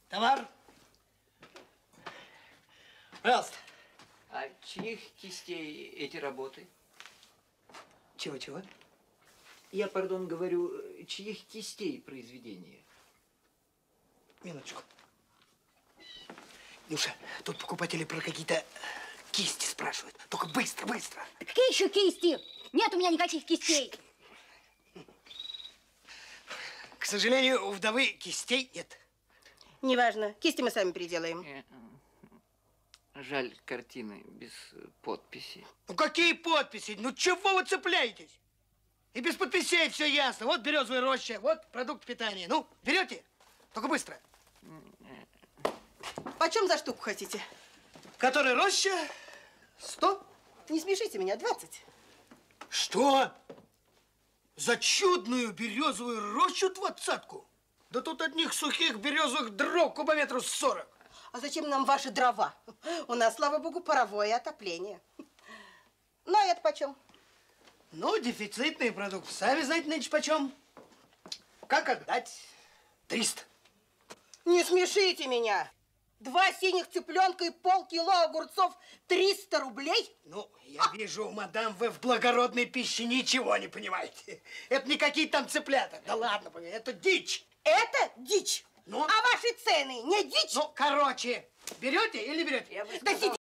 Товар. Пожалуйста. А чьих кистей эти работы? Чего-чего? Я, пардон, говорю, чьих кистей произведения? Минуточку. Нюша, тут покупатели про какие-то кисти спрашивают. Только быстро, быстро. Какие еще кисти? Нет у меня никаких кистей. К сожалению, у вдовы кистей нет. Неважно. Кисти мы сами переделаем. Жаль, картины без подписи. Ну какие подписи? Ну чего вы цепляетесь? И без подписей все ясно. Вот березовая роща, вот продукт питания. Ну, берете? Только быстро. Почем за штуку хотите? Который роща? 100. Не смешите меня, 20. Что? За чудную березовую рощу 20-ку? Да тут одних сухих березовых дров кубометру 40. А зачем нам ваши дрова? У нас, слава богу, паровое отопление. Ну, а это почем? Ну, дефицитный продукт. Сами знаете, нынче почем. Как отдать? 300. Не смешите меня. 2 синих цыпленка и полкило огурцов 300 рублей? Ну, я вижу, мадам, вы в благородной пище ничего не понимаете. Это не какие-то там цыплята. Да ладно, это дичь. Это дичь. Ну? А ваши цены не дичь? Ну, короче, берете или не берете? Да сиди